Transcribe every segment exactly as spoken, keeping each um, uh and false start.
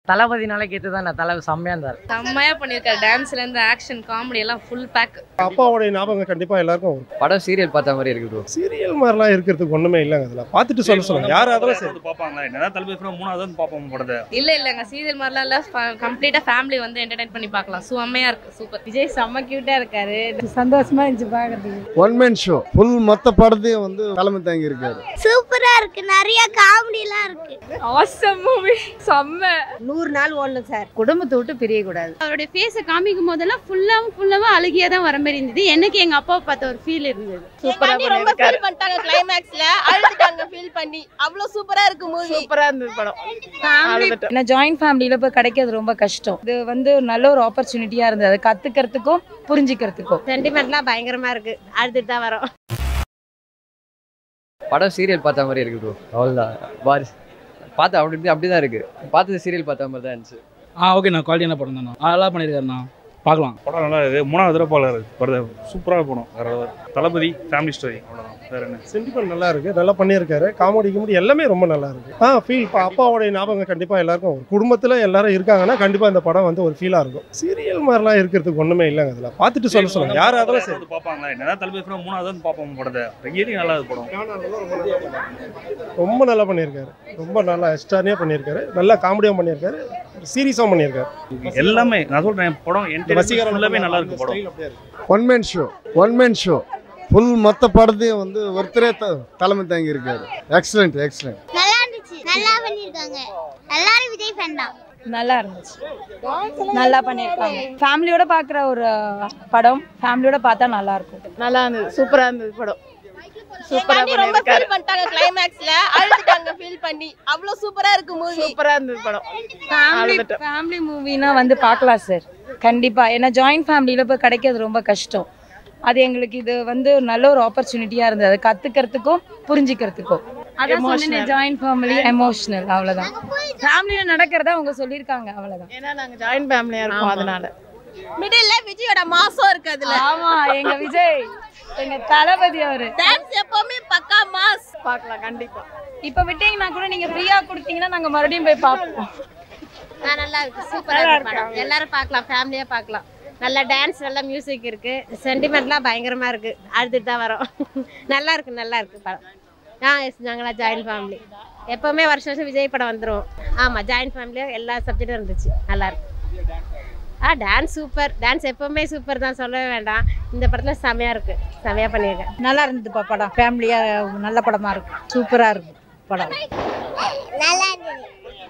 தளபதி நாளைக்கு ஏற்று தான் தலை செம்மையாக இருந்தார். செம்மையாக பண்ணியிருக்காரு. டான்ஸ்லேருந்து ஆக்ஷன் காமெடி எல்லாம் ஃபுல் பேக். அப்பாவோடைய ஞாபகம் கண்டிப்பாக எல்லாருக்கும் வரும். படம் சீரியல் பார்த்த மாதிரி இருக்குது. சீரியல் மாதிரிலாம் இருக்கிறதுக்கு ஒன்றுமே இல்லைங்க. அதில் பார்த்துட்டு சொல்ல சொல்லுங்க. யாரும் அதெல்லாம் சேர்த்து பார்ப்பாங்களா? என்னதான் தளபதி மூணாவது பார்ப்போம் படத்தை. இல்லை இல்லைங்க, சீரியல் மாதிரிலாம் இல்லை. கம்ப்ளீட்டாக ஃபேமிலி வந்து என்டர்டைன் பண்ணி பார்க்கலாம். செம்மையாக இருக்குது. சூப்பர். விஜய் செம்ம க்யூட்டாக இருக்காரு. சந்தோஷமா இருந்துச்சு பார்க்கறதுக்கு. ஒன் மேன் ஷோ ஃபுல் மொத்த படத்தையும் வந்து தலைமை தாங்கி இருக்காரு. சூப்பரா இருக்கு. நிறைய காமெடி எல்லாம் இருக்கு. Awesome movie. செம்ம. நூறு நாள் ஓடணும் சார். குடும்பத்தை விட்டு பிரிய கூடாது. அவருடைய ஃபேஸை காமிக்கும் போதெல்லாம் ஃபுல்லாவும் ஃபுல்லாவும் அழகியா தான் வர மாதிரி இருந்தது. எனக்கு எங்க அப்பாவை பார்த்த ஒரு ஃபீல் இருந்தது. சூப்பரா ரொம்ப ஃபீல் பண்ணிட்டாங்க. கிளைமாக்ஸ்ல அழுதுட்டாங்க ஃபீல் பண்ணி. அவ்வளவு சூப்பரா இருக்கு மூவி. சூப்பரா இருந்தது படம். ஏன்னா ஜாயிண்ட் ஃபேமிலியில போய் கிடைக்கிறது ரொம்ப கஷ்டம். இது வந்து நல்ல ஒரு ஆப்பர்ச்சுனிட்டியா இருந்தது. அதை கத்துக்கிறதுக்கும் புரிஞ்சுக்கிறதுக்கும். சென்டிமெண்ட்லாம் பயங்கரமா இருக்கு. அழுதுட்டு தான் வரோம். படம் சீரியல் பார்த்த மாதிரி இருக்குது. அவ்வளோதான். வாரிசு பார்த்தா அப்படி அப்படிதான் இருக்கு. பார்த்தது சீரியல் பார்த்த மாதிரி தான் இருந்துச்சு. ஆ ஓகே, நான் குவாலிட்டியான படம் தானே. நல்லா பண்ணியிருக்காருண்ணா. பார்க்கலாம். படம் நல்லா இருக்குது. மூணாவது தடவை பார்க்கல படம். சூப்பராக படம். வேற தளபதி ஃபேமிலி ஸ்டோரி அவ்வளோதான். வேற என்ன. சென்டிமெண்ட் நல்லா இருக்கு. நல்லா பண்ணியிருக்காரு. காமெடி கிமெடி எல்லாமே ரொம்ப நல்லா இருக்கு. ஆ ஃபீல் அப்பாவோடைய ஞாபகம் கண்டிப்பாக எல்லாருக்கும் வரும். குடும்பத்தில் எல்லாரும் இருக்காங்கன்னா கண்டிப்பாக இந்த படம் வந்து ஒரு ஃபீலாக இருக்கும். சீரியல் மாதிரிலாம் இருக்கிறதுக்கு ஒன்றுமே இல்லைங்க. அதில் பார்த்துட்டு சொல்ல சொல்லுங்க. யாரும் அதெல்லாம் சேர்த்து பார்ப்பாங்களா? என்னதான் தளபதி மூணாவது பார்ப்போம் படத்தை. ரியலி நல்லா இருக்கு படம். ரொம்ப நல்லா பண்ணியிருக்காரு. ரொம்ப நல்லா எக்ஸ்ட்ரானியாக பண்ணியிருக்காரு. நல்லா காமெடியாக பண்ணியிருக்காரு. சீரியஸாக பண்ணியிருக்காரு. எல்லாமே நான் சொல்கிறேன். படம் வசீகரம் எல்லாமே நல்லா இருக்கு படம். One man show one man show full மொத்த படத்தையும் வந்து ஒருத்தரே தலைமை தாங்கி இருக்காரு. Excellent excellent. நல்லா இருந்துச்சு. நல்லா பண்ணிருக்காங்க. எல்லாரும் விஜய் ஃபேன் தான். நல்லா இருந்துச்சு. நல்லா பண்ணியிருக்காங்க. ஃபேமிலியோட பார்க்குற ஒரு படம். ஃபேமிலியோட பார்த்தா நல்லா இருக்கும். நல்லா இருந்தது. சூப்பரா இருந்தது படம். சூப்பரா ரொம்ப ஃபீல் பண்ணிட்டாங்க. கிளைமாக்ஸ்ல அழுதுட்டாங்க ஃபீல் பண்ணி. அவ்வளவு சூப்பரா இருக்கு மூவி. சூப்பரா இருந்தது படம். ஃபேமிலி ஃபேமிலி மூவினா வந்து பார்க்கலாம் சார். கண்டிப்பா. ஏன்னா ஜாயிண்ட் ஃபேமிலியில போய் கிடைக்கிறது ரொம்ப கஷ்டம். அது எங்களுக்கு இது வந்து நல்ல ஒரு ஆப்பர்ச்சுனிட்டியா இருந்தது. அதை கத்துக்கிறதுக்கும் புரிஞ்சுக்கிறதுக்கும். அதான் சொன்னேன், ஜாயிண்ட் ஃபேமிலி எமோஷனல். அவ்வளவுதான். ஃபேமிலியில நடக்கிறதா அவங்க சொல்லியிருக்காங்க. அவ்வளவுதான். ஏன்னா நாங்க ஜாயிண்ட் ஃபேமிலியா இருக்கோம். அதனால மிடில்ல விஜயோட மாசம் இருக்கு அதுல. ஆமா, எங்க விஜய் எங்க தளபதி அவரு டான்ஸ் எப்பவுமே பக்கா மாஸ். பார்க்கலாம் கண்டிப்பா. இப்ப விட்டீங்கன்னா கூட நீங்க ஃப்ரீயா கொடுத்தீங்கன்னா நாங்க மறுபடியும் போய் பார்ப்போம். நல்லா இருக்கு. சூப்பரா இருக்கு படம். எல்லாரும் பார்க்கலாம். ஃபேமிலியா பார்க்கலாம். நல்லா டான்ஸ், நல்லா மியூசிக் இருக்கு. சென்டிமெண்ட்லாம் பயங்கரமா இருக்கு. அழுதுட்டு தான் வரோம். நல்லா இருக்கு. நல்லா இருக்கு படம். ஆ எஸ், நாங்களா ஜாயிண்ட் ஃபேமிலி. எப்பவுமே வருஷம் வருஷம் விஜய் படம் வந்துடும். ஆமா, ஜாயிண்ட் ஃபேமிலியா எல்லா சப்ஜெக்டும் இருந்துச்சு. நல்லா இருக்கு. ஆ டான்ஸ் சூப்பர். டான்ஸ் எப்பவுமே சூப்பர் தான், சொல்லவே வேண்டாம். இந்த படத்துல செமையா இருக்கு. செமையா பண்ணியிருக்கேன். நல்லா இருந்ததுப்பா படம். ஃபேமிலியா நல்ல படமா இருக்கு. சூப்பரா இருக்கு படம். நல்லா இருந்தது.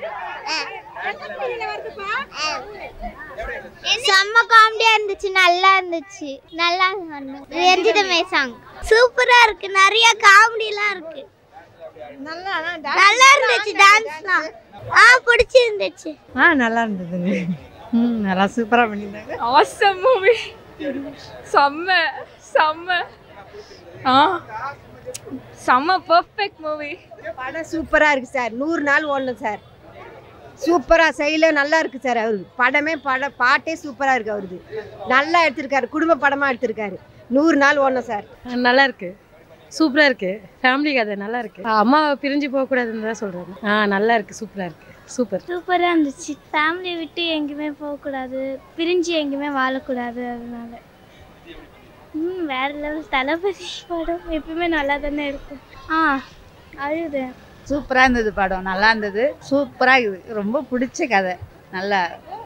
செம்ம காமெடியா இருந்துச்சு. நல்லா இருந்துச்சு. நல்லா ரஞ்சிதமே சாங் சூப்பரா இருக்கு. நிறைய காமெடி எல்லாம் இருக்கு. நல்லா நல்லா இருந்துச்சு. டான்ஸ்லாம் ஆ பிடிச்சிருந்துச்சு. ஆ நல்லா இருந்ததுங்க. ம் நல்லா சூப்பரா பண்ணிருந்தாங்க. Awesome movie. செம்ம செம்ம ஆ செம்ம பெர்ஃபெக்ட் மூவி. படம் சூப்பரா இருக்கு சார். நூறு நாள் ஓடணும் சார். சூப்பரா செயல நல்லா இருக்கு சார். அவரு படமே பட பாட்டே சூப்பரா இருக்கு. அவருக்கு நல்லா எடுத்திருக்காரு. குடும்ப படமா எடுத்திருக்காரு. நூறு நாள் ஓடணும் சார். நல்லா இருக்கு. சூப்பரா இருக்கு. ஃபேமிலி கதை நல்லா இருக்கு. அம்மா பிரிஞ்சு போக கூடாதுன்னு தான் சொல்றாங்க. ஆ நல்லா இருக்கு. சூப்பரா இருக்கு. சூப்பர். சூப்பரா இருந்துச்சு. ஃபேமிலியை விட்டு எங்கேயுமே போகக்கூடாது. பிரிஞ்சு எங்கேயுமே வாழக்கூடாது. அதனால ம் வேற லெவல். தளபதி படம் எப்பவுமே நல்லா தானே இருக்கும். ஆ அழுது. சூப்பரா இருந்தது படம். நல்லா இருந்தது. சூப்பரா இருக்குது. ரொம்ப பிடிச்ச கதை. நல்லா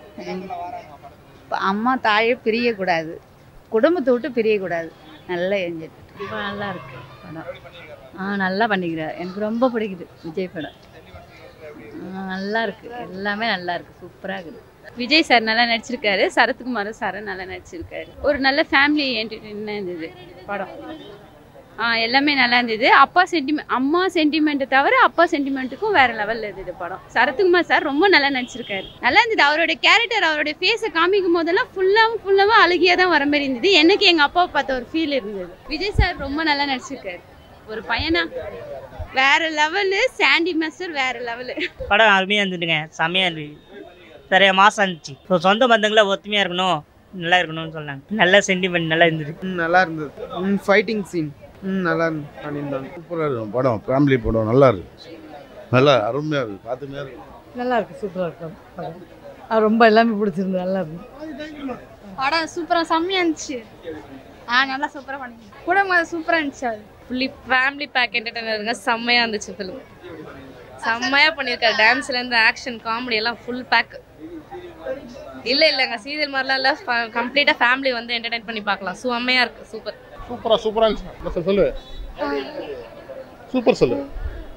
அம்மா தாயை பிரியக்கூடாது. குடும்பத்தை விட்டு பிரியக்கூடாது. நல்லா என்ஜாய். நல்லா இருக்கு படம். ஆ நல்லா பண்ணிக்கிறார். எனக்கு ரொம்ப பிடிக்குது விஜய் படம். நல்லா இருக்கு. எல்லாமே நல்லா இருக்கு. சூப்பரா இருக்குது. விஜய் சார் நல்லா நடிச்சிருக்காரு. சரத்குமார் சார் நல்லா நடிச்சிருக்காரு. ஒரு நல்ல ஃபேமிலி என்டர்டெயின்மெண்ட் இருந்தது படம். ஆ எல்லாமே நல்லா இருந்தது. அப்பா சென்டிமெண்ட், அம்மா சென்டிமெண்ட்டை தவிர அப்பா சென்டிமெண்ட்டுக்கும் வேற லெவலில் இருந்தது படம். சரத்குமார் சார் ரொம்ப நல்லா நடிச்சிருக்காரு. நல்லா இருந்தது. அவருடைய கேரக்டர், அவருடைய ஃபேஸை காமிக்கும் போதெல்லாம் ஃபுல்லாகவும் ஃபுல்லாகவும் அழகியாக தான் வர மாதிரி இருந்தது. எனக்கு எங்கள் அப்பாவை பார்த்த ஒரு ஃபீல் இருந்தது. விஜய் சார் ரொம்ப நல்லா நடிச்சிருக்காரு. ஒரு பையனா வேற லெவலு. சாண்டி மாஸ்டர் வேற லெவலு. படம் அருமையாக இருந்துட்டுங்க. செம்மையாக இருந்துச்சு. சரியா மாசம் இருந்துச்சு. ஸோ சொந்த பந்தங்களை ஒத்துமையாக இருக்கணும், நல்லா இருக்கணும்னு சொன்னாங்க. நல்ல சென்டிமெண்ட் நல்லா இருந்துச்சு. நல்லா இருந்தது. ஃபைட்டிங் சீன் ம் நல்லா பண்ணியிருந்தாங்க. சூப்பராக இருக்கும் படம். ஃபேமிலி படம் நல்லா இருக்கு. நல்லா அருமையாக இருக்குது. பார்த்துமே இருக்கு. நல்லா இருக்கு, சூப்பராக இருக்கும் படம். அது ரொம்ப எல்லாமே பிடிச்சிருந்து, நல்லா இருக்கு படம். சூப்பராக செம்மையாக இருந்துச்சு. ஆ நல்லா சூப்பராக பண்ணி கூட சூப்பராக இருந்துச்சு. அது ஃபுல்லி ஃபேமிலி பேக் என்டர்டைனருங்க. செம்மையாக இருந்துச்சு ஃபிலிம். செம்மையாக பண்ணியிருக்காரு. டான்ஸ்லேருந்து ஆக்ஷன் காமெடி எல்லாம் ஃபுல் பேக். இல்லை இல்லைங்க சீரியல் மாதிரிலாம் இல்லை, கம்ப்ளீட்டாக ஃபேமிலி வந்து என்டர்டைன் பண்ணி பார்க்கலாம். செம்மையாக இருக்குது. சூப்பர் சூப்பராக சூப்பராக இருந்துச்சு. சொல்லு சூப்பர் சொல்லு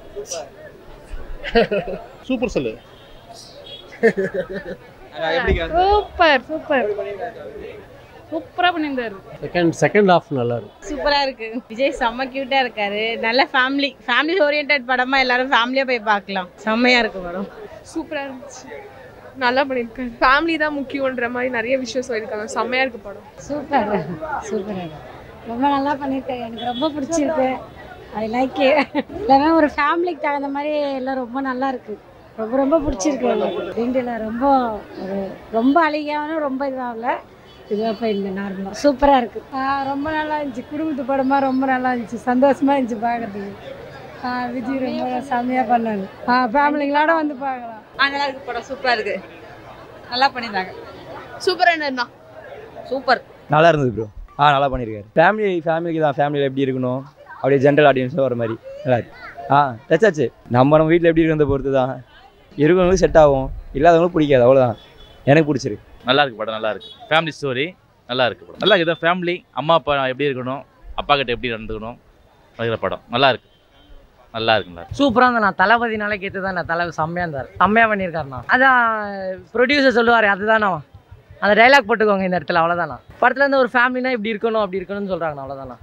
சூப்பர் சொல்லு சூப்பர் சூப்பர் சூப்பராக பண்ணியிருந்தாரு. செகண்ட் செகண்ட் ஹாஃப் நல்லா இருக்கு. சூப்பராக இருக்கு. விஜய் செம்ம க்யூட்டாக இருக்காரு. நல்ல ஃபேமிலி ஃபேமிலி ஓரியன்ட் படமாக எல்லாரும் ஃபேமிலியாக போய் பார்க்கலாம். செம்மையாக இருக்கு படம். சூப்பராக இருந்துச்சு. நல்லா பண்ணியிருக்காரு. ஃபேமிலி தான் முக்கியன்ற மாதிரி நிறைய விஷயம் சொல்லியிருக்காங்க. செம்மையாக இருக்கு படம். சூப்பர் சூப்பராக ரொம்ப நல்லா பண்ணியிருக்காரு. எனக்கு ரொம்ப பிடிச்சிருக்கு. ஐ லைக் எல்லாமே ஒரு ஃபேமிலிக்கு தகுந்த மாதிரி எல்லாம் ரொம்ப நல்லா இருக்கு. ரொம்ப ரொம்ப பிடிச்சிருக்கு. ரெண்டுல ரொம்ப ஒரு ரொம்ப அழகான ரொம்ப இதாகல, இதுவாக இல்லை, நார்மலாக சூப்பராக இருக்கு. ரொம்ப நல்லா இருந்துச்சு. குடும்பத்து படமாக ரொம்ப நல்லா இருந்துச்சு. சந்தோஷமா இருந்துச்சு பார்க்கறதுக்கு. விஜய் ரொம்ப செம்மையாக பண்ணாங்க. ஃபேமிலிங்களோட வந்து பார்க்கலாம். நல்லா இருக்கு படம். சூப்பராக இருக்கு. நல்லா பண்ணியிருந்தாங்க. சூப்பராக இருந்தா சூப்பர். நல்லா இருந்தது ப்ரோ. ஆ நல்லா பண்ணியிருக்காரு. ஃபேமிலி ஃபேமிலிக்கு தான், ஃபேமிலியில் எப்படி இருக்கணும் அப்படியே ஜென்ரல் ஆடியன்ஸாக வர மாதிரி நல்லா இருக்கு. ஆ டச்சாச்சு. நம்ம நம்ம வீட்டில் எப்படி இருக்கிறத பொறுத்து தான், இருக்கிறவங்களுக்கு செட் ஆகும், இல்லாதவங்களும் பிடிக்காது, அவ்வளோதான். எனக்கு பிடிச்சிருக்கு. நல்லா இருக்கு படம். நல்லா இருக்கு. ஃபேமிலி ஸ்டோரி நல்லா இருக்கு படம். நல்லா இருக்குது. ஃபேமிலி அம்மா அப்பா எப்படி இருக்கணும், அப்பா கிட்ட எப்படி நடந்துக்கணும் அப்படிங்கிற படம் நல்லா இருக்கு. நல்லா இருக்கு. நல்லா சூப்பராக இருந்தா. நான் தளபதினால கேட்டு தான் நான் தலை செம்மையாக இருந்தார். செம்மையாக பண்ணியிருக்காருண்ணா. அதான் ப்ரொடியூசர் சொல்லுவார், அதுதானா அந்த டைலாக் போட்டுக்கோங்க இந்த இடத்துல, அவ்வளோதானா. படத்தில் இருந்து ஒரு ஃபேமிலினா இப்படி இருக்கணும் அப்படி இருக்கணும்னு சொல்கிறாங்கண்ணா, அவ்வளோதானா.